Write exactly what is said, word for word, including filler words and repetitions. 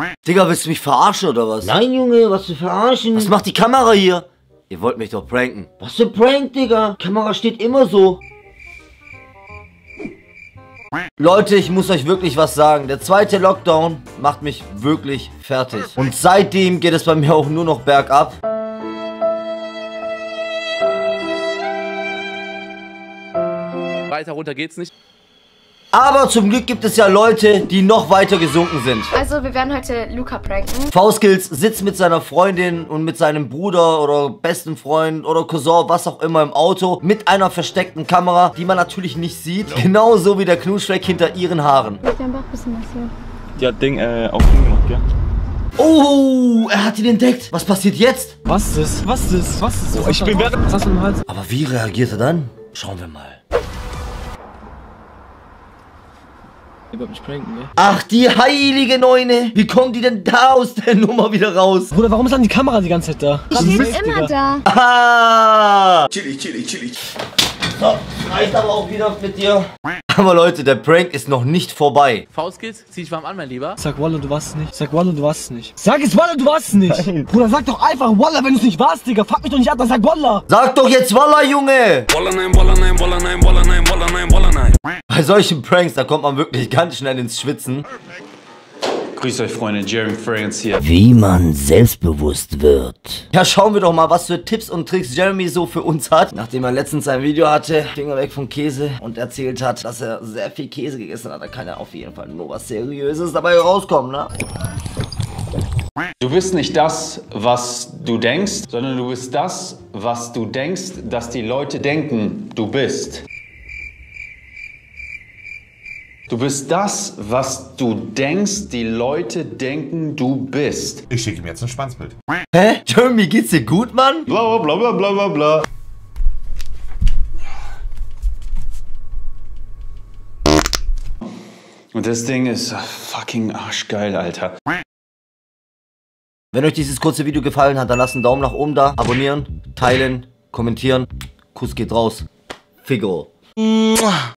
Digga, willst du mich verarschen oder was? Nein, Junge, was zu verarschen? Was macht die Kamera hier? Ihr wollt mich doch pranken. Was für Prank, Digga? Kamera steht immer so. Leute, ich muss euch wirklich was sagen. Der zweite Lockdown macht mich wirklich fertig. Und seitdem geht es bei mir auch nur noch bergab. Weiter runter geht's nicht. Aber zum Glück gibt es ja Leute, die noch weiter gesunken sind. Also wir werden heute Luca pranken. V-Skills sitzt mit seiner Freundin und mit seinem Bruder oder besten Freund oder Cousin, was auch immer, im Auto mit einer versteckten Kamera, die man natürlich nicht sieht. Genauso wie der Knutschfleck hinter ihren Haaren. Wir haben auch ein bisschen was hier. Die hat Ding äh, auf ihn gemacht, gell? Oh, er hat ihn entdeckt. Was passiert jetzt? Was ist das? Was ist das? Was ist das? Oh, ich bin während... Was hast du im Hals? Aber wie reagiert er dann? Schauen wir mal. Ich wollte mich pranken, ne? Ach, die heilige Neune. Wie kommen die denn da aus der Nummer wieder raus? Bruder, warum ist dann die Kamera die ganze Zeit da? Die steht immer da. Ah! Chillig, chillig, chillig. So, reicht aber auch wieder mit dir. Aber Leute, der Prank ist noch nicht vorbei. V-Skills, zieh dich warm an, mein Lieber. Sag Wallah, du warst es nicht. Sag Wallah, du warst es nicht. Sag es Wallah, du warst es nicht. Nein. Bruder, sag doch einfach Wallah, wenn du es nicht warst, Digga. Fuck mich doch nicht ab, dann sag Wallah. Sag doch jetzt Wallah, Junge. Wallah nein, Wallah nein, Wallah nein, Wallah nein, Wallah nein, Wallah nein. Bei solchen Pranks, da kommt man wirklich ganz schnell ins Schwitzen. Grüßt euch, Freunde, Jeremy Fragrance hier. Wie man selbstbewusst wird. Ja, schauen wir doch mal, was für Tipps und Tricks Jeremy so für uns hat. Nachdem er letztens ein Video hatte, Finger weg vom Käse, und erzählt hat, dass er sehr viel Käse gegessen hat, da kann er auf jeden Fall nur was Seriöses dabei rauskommen, ne? Du bist nicht das, was du denkst, sondern du bist das, was du denkst, dass die Leute denken, du bist. Du bist das, was du denkst, die Leute denken, du bist. Ich schicke ihm jetzt ein Schwanzbild. Hä? Jeremy, geht's dir gut, Mann? Bla bla bla bla bla bla. Und das Ding ist fucking arschgeil, Alter. Wenn euch dieses kurze Video gefallen hat, dann lasst einen Daumen nach oben da, abonnieren, teilen, kommentieren. Kuss geht raus. Figaro.